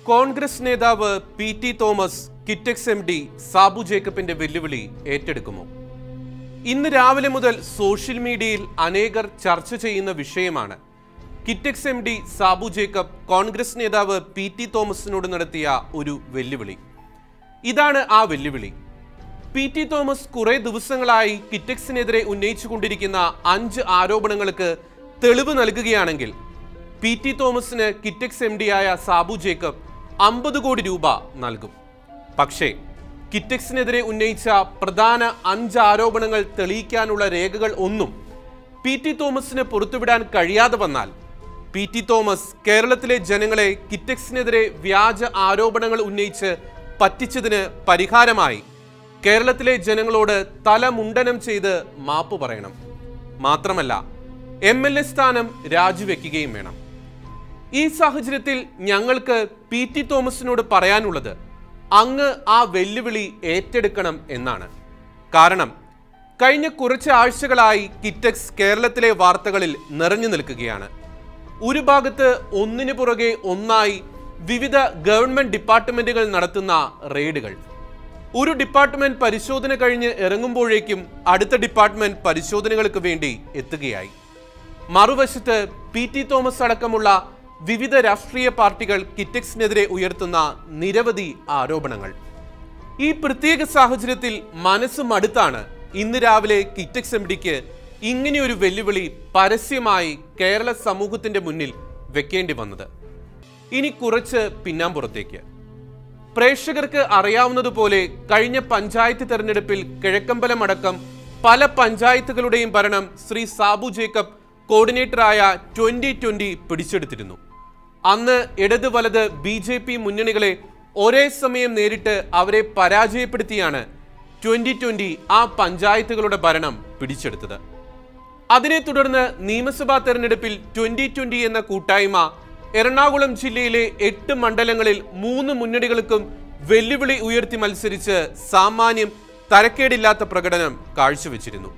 കോൺഗ്രസ് നേതാവ് P T. Thomas Kitex MD. Sabu ജേക്കബിന്റെ വെല്ലുവിളി ഏറ്റെടുക്കുമോ? ഇന്ന് രാവിലെ മുതൽ സോഷ്യൽ മീഡിയയിൽ അനേകർ ചർച്ച ചെയ്യുന്ന വിഷയമാണ് കിറ്റെക്സ് എം.ഡി. സാബു ജേക്കബ് കോൺഗ്രസ് നേതാവ് പി.ടി. തോമസിനോട് നടത്തിയ ഒരു വെല്ലുവിളി. ഇതാണ് ആ വെല്ലുവിളി. പി.ടി. തോമസ് കുറെ ദിവസങ്ങളായി കിറ്റെക്സിനെതിരെ ഉന്നയിച്ചുകൊണ്ടിരിക്കുന്ന 5 ആരോപണങ്ങൾക്ക് തെളിവ് നൽകുകയാണെങ്കിൽ പി.ടി. തോമസിന് കിറ്റെക്സ് എം.ഡി. ആയ സാബു ജേക്കബ് 50 കോടി രൂപ നൽകും. പക്ഷേ കിറ്റെക്സിനെതിരെ ഉന്നയിച്ച പ്രധാന 5 ആരോപണങ്ങൾ തെളിയിക്കാനുള്ള രേഖകൾ ഒന്നും പി.ടി. തോമസിന് പുറത്തുവിടാൻ കഴിയാതെ വന്നാൽ പി.ടി. തോമസ് കേരളത്തിലെ ജനങ്ങളെ കിറ്റെക്സിനെതിരെ വ്യാജ ആരോപണങ്ങൾ ഉന്നയിച്ച് പറ്റിച്ചതിന് പരിഹാരമായി കേരളത്തിലെ ജനങ്ങളോട് തലമുണ്ടനം ചെയ്ത് മാപ്പ് പറയണം. മാത്രമല്ല MLA സ്ഥാനം രാജിവെക്കുകയും വേണം. ഈ സാഹചര്യത്തിൽ ഞങ്ങൾക്ക് പി.ടി. തോമസിനോട് പറയാനുള്ളത് അങ്ങ് ആ വെല്ലുവിളി ഏറ്റെടുക്കണം എന്നാണ്. കാരണം കഴിഞ്ഞ കുറച്ച് ആഴ്ചകളായി കിറ്റെക്സ് കേരളത്തിലെ വാർത്തകളിൽ നിറഞ്ഞു നിൽക്കുകയാണ്. ഒരു ഭാഗത്ത് ഒന്നിനു പുറകെ ഒന്നായി വിവിധ ഗവൺമെന്റ് ഡിപ്പാർട്ട്മെന്റുകൾ നടത്തുന്ന റെയ്ഡുകൾ. ഒരു ഡിപ്പാർട്ട്മെന്റ് പരിശോധന കഴിഞ്ഞ് ഇറങ്ങുമ്പോഴേക്കും അടുത്ത ഡിപ്പാർട്ട്മെന്റ് പരിശോധനകൾക്ക് വേണ്ടി എത്തുകയായി. മറുവശത്ത് പി.ടി. തോമസ് അടക്കമുള്ള വിവിധ രാഷ്ട്രീയ പാർട്ടികൾ കിറ്റെക്സിനെതിരെ ഉയർത്തുന്ന നിരവധി ആരോപണങ്ങൾ. ഈ പ്രത്യേക സാഹചര്യത്തിൽ മനസ്സ് മടുത്താണ് ഇന്ന് രാവിലെ കിറ്റെക്സ് എം.ഡിക്ക് ഇങ്ങനെയൊരു വെല്ലുവിളി പരസ്യമായി കേരള സമൂഹത്തിന്റെ മുന്നിൽ വെക്കേണ്ടി വന്നത്. ഇനി കുറച്ച് പിന്നാമ്പുറത്തേക്ക്. പ്രേക്ഷകർക്ക് അറിയാവുന്നതുപോലെ കഴിഞ്ഞ പഞ്ചായത്ത് തെരഞ്ഞെടുപ്പിൽ കിഴക്കമ്പലം അടക്കം പല പഞ്ചായത്തുകളുടെയും ഭരണം ശ്രീ സാബു ജേക്കബ് കോർഡിനേറ്ററായ 2020 പിടിച്ചെടുത്തിരുന്നു. അന്ന് ഇടത് വലത് BJP മുന്നണികളെ ഒരേ സമയം നേരിട്ട് അവരെ പരാജയപ്പെടുത്തിയാണ് 2020 ആ പഞ്ചായത്തുകളുടെ ഭരണം പിടിച്ചെടുത്തത്. അതിനെ തുടർന്ന് നിയമസഭാ തെരഞ്ഞെടുപ്പിൽ 2020 എന്ന കൂട്ടായ്മ എറണാകുളം ജില്ലയിലെ 8 മണ്ഡലങ്ങളിൽ 3 മുന്നണികൾക്കും വെല്ലുവിളി ഉയർത്തി മത്സരിച്ച് സാമാന്യം തരക്കേടില്ലാത്ത പ്രകടനം കാഴ്ചവെച്ചിരുന്നു.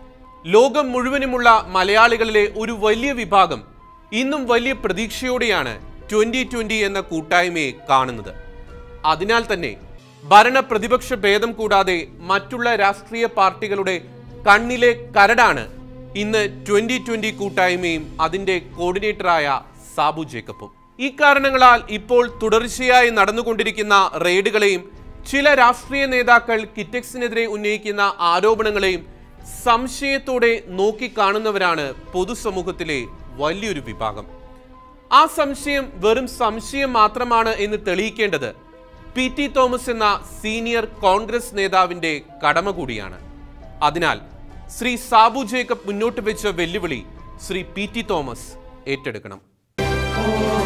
ലോകം മുഴുവനുമുള്ള മലയാളികളിലെ ഒരു വലിയ വിഭാഗം ഇന്നും വലിയ പ്രതീക്ഷയോടെയാണ് 2020 എന്ന കൂട്ടായ്മയെ കാണുന്നത്. അതിനാൽ തന്നെ ഭരണ പ്രതിപക്ഷ ഭേദം കൂടാതെ മറ്റുള്ള രാഷ്ട്രീയ പാർട്ടികളുടെ കണ്ണിലെ കരടാണ് ഇന്ന് 2020 കൂട്ടായ്മയും അതിന്റെ കോർഡിനേറ്ററായ സാബു ജേക്കബും. ഈ കാരണങ്ങളാൽ ഇപ്പോൾ തുടർച്ചയായി നടന്നുകൊണ്ടിരിക്കുന്ന റെയ്ഡുകളെയും ചില രാഷ്ട്രീയ നേതാക്കൾ കിറ്റെക്സിനെതിരെ ഉന്നയിക്കുന്ന ആരോപണങ്ങളെയും സംശയത്തോടെ നോക്കിക്കാണുന്നവരാണ് പൊതുസമൂഹത്തിലെ വലിയൊരു വിഭാഗം. ആ സംശയം വെറും സംശയം മാത്രമാണ് എന്ന് തെളിയിക്കേണ്ടത് പി.ടി. തോമസ് എന്ന സീനിയർ കോൺഗ്രസ് നേതാവിന്റെ കടമ കൂടിയാണ്. അതിനാൽ ശ്രീ സാബു ജേക്കബ് മുന്നോട്ട് വെച്ച വെല്ലുവിളി ശ്രീ പി.ടി. തോമസ് ഏറ്റെടുക്കണം.